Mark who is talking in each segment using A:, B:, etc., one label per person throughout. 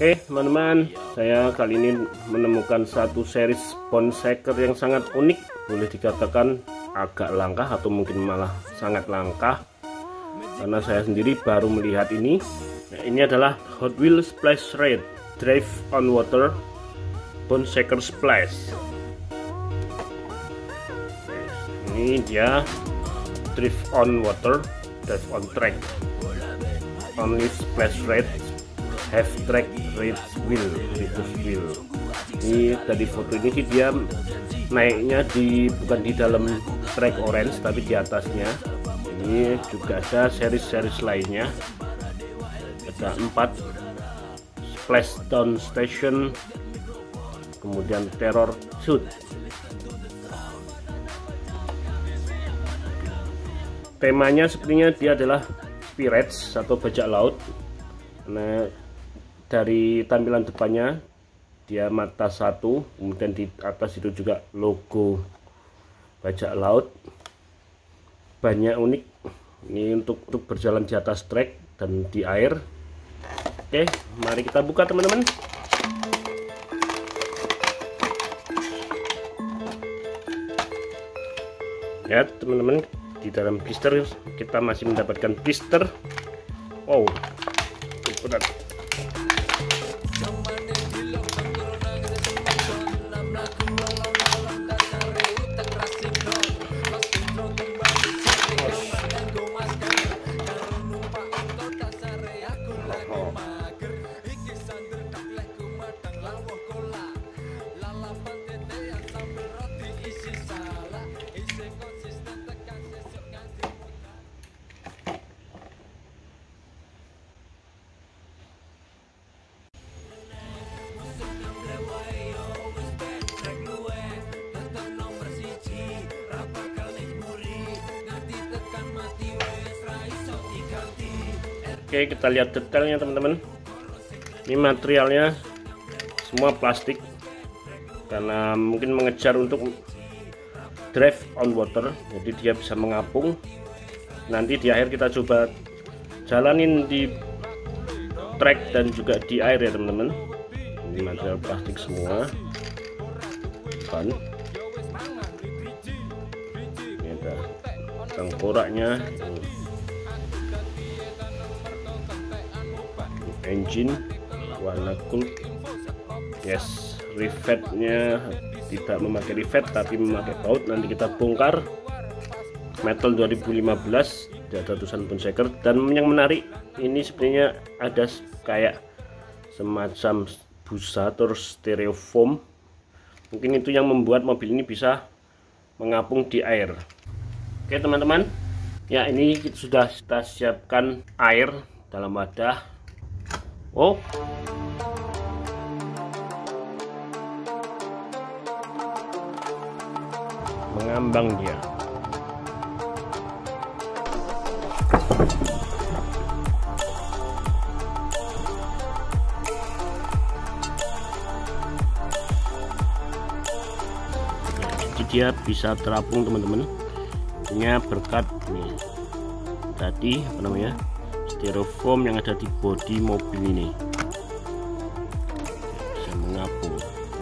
A: Oke teman-teman, saya kali ini menemukan satu series bone shaker yang sangat unik, boleh dikatakan agak langka atau mungkin malah sangat langka, karena saya sendiri baru melihat ini. Nah, ini adalah Hot Wheels Splash Raid Drive on Water Bone Shaker Splash. Ini dia Drive on Water, Drive on Track, Only Splash Raid Have Track Race Wheel, reverse wheel. Ini dari foto ini sih dia naiknya bukan di dalam track orange tapi di atasnya. Ini juga ada series lainnya, ada 4, Splashdown Station, kemudian Terror Shoot. Temanya sepertinya dia adalah pirates atau bajak laut. Nah, dari tampilan depannya dia mata satu, kemudian di atas itu juga logo bajak laut. Banyak unik. Ini untuk berjalan di atas trek dan di air. Oke, mari kita buka teman-teman. Ya teman-teman, di dalam blister kita masih mendapatkan blister. Wow, berat. Oke, kita lihat detailnya teman-teman. Ini materialnya semua plastik karena mungkin mengejar untuk drive on water, jadi dia bisa mengapung. Nanti di akhir kita coba jalanin di track dan juga di air ya teman-teman. Ini material plastik semua, ban. Ini ada tengkoraknya, engine warna gold. Yes, rivetnya tidak memakai rivet tapi memakai baut. Nanti kita bongkar. Metal 2015, ada tulisan bone shaker. Dan yang menarik, ini sebenarnya ada kayak semacam busa terus styrofoam. Mungkin itu yang membuat mobil ini bisa mengapung di air. Oke teman-teman, ya ini sudah kita siapkan air dalam wadah. Oh, mengambang dia. Jadi dia bisa terapung teman-teman. Punya berkat nih tadi apa namanya, styrofoam yang ada di bodi mobil ini bisa mengapung.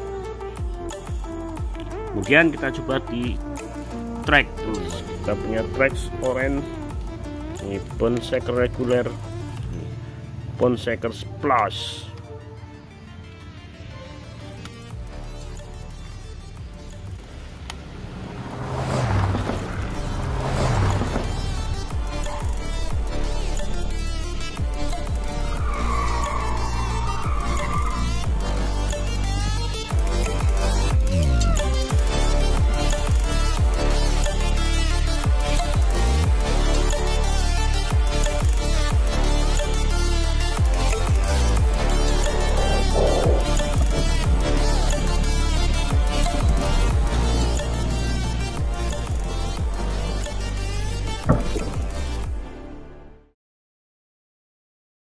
A: Kemudian kita coba di track. Kita punya tracks orange, ini bone shaker regular, bone shaker splash.